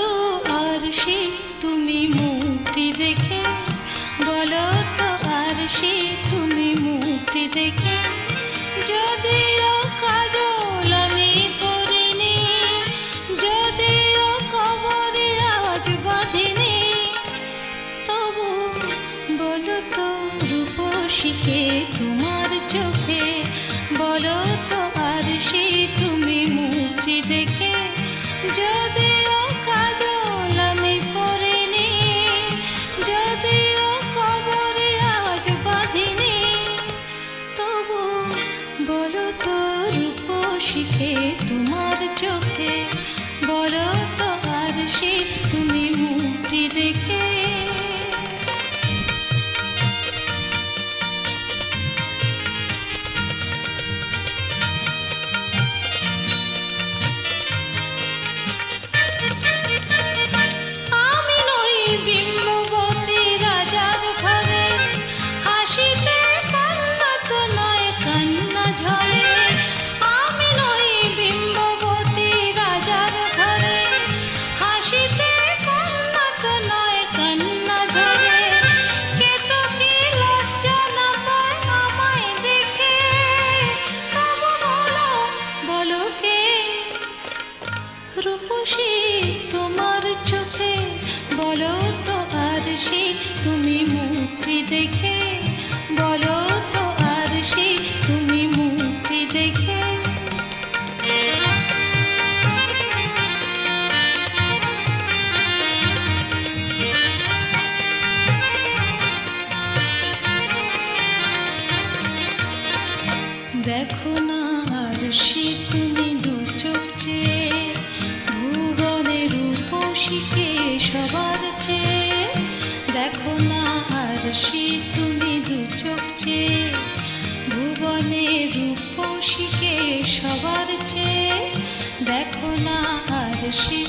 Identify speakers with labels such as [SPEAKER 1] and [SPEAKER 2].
[SPEAKER 1] তো আর সে তুমি মুক্তি দেখে, বলো তো আর সে তুমি মুক্তি দেখে। যদিও কাজল আমি পরিনি, যদিও কবরে আজ বাঁধিনি, তবু বলো তো রূপসীকে তোমার চোখে, বলো তো আর সে তুমি মুক্তি দেখে। যদিও কাজল আমি পরিনি, যদিও কবরে আজ বাঁধিনি, তবু বলো তো রূপসীকে তোমার চোখে, বলো তো আর সে তুমি মুক্তি দেখে। রূপসী তোমার চোখে, বলো তো আর সে তুমি মুক্তি দেখে, বলো তো আর সে তুমি মুক্তি দেখে। দেখো না আর সে তুমি দু চোখ চেয়ে, ভুবনের রূপসীকে সবার চেয়ে। দেখো না আর সে তুমি দু চোখ চেয়ে, ভুবনের রূপসীকে সবার চেয়ে। দেখো না আর সে